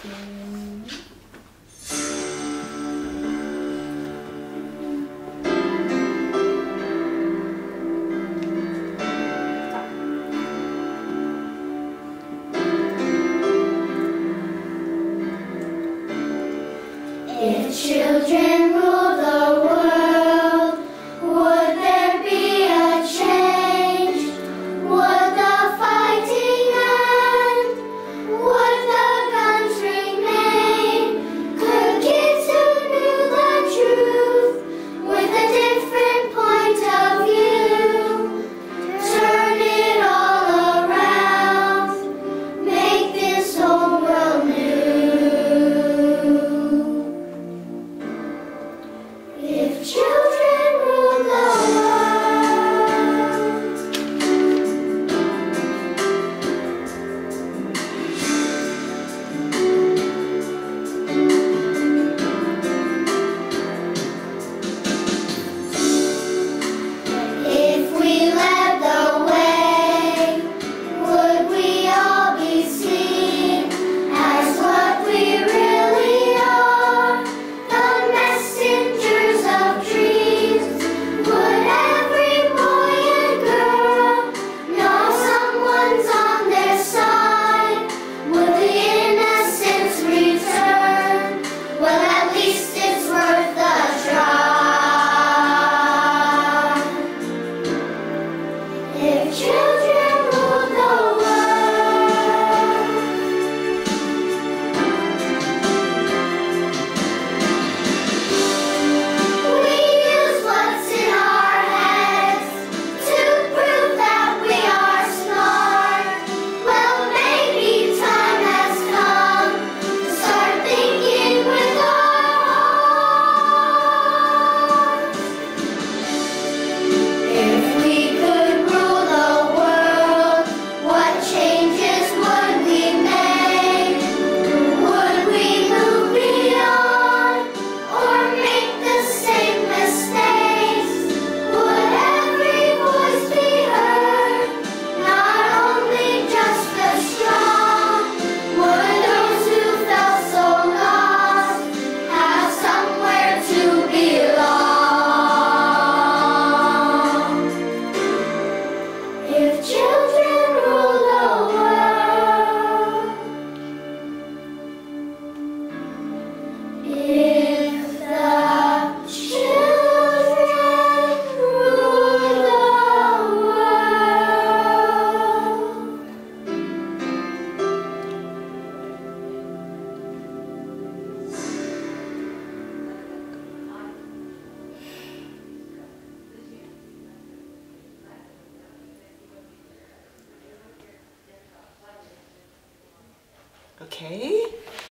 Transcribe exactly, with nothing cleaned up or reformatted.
If children rule the world, would there be a change? Would the fighting end? Would the guns remain? Could kids who knew the truth, with a different point of view, turn it all around, make this whole world new? If children rule the world. If we led the way, would we all be seen as what we really are? The messengers of dreams. Would every boy and girl know someone's on their side? Would the innocence return? Well, at least it's worth the try. If children rule the world. We use what's in our heads to prove that we are smart. Well, maybe time has come to start thinking with our hearts. If we could rule the world, what changes would we make? Would we move beyond or make the same mistakes? Would every voice be heard, not only just the strong? Would those who felt so lost have somewhere to belong? If children rule the world. If the children rule the Okay.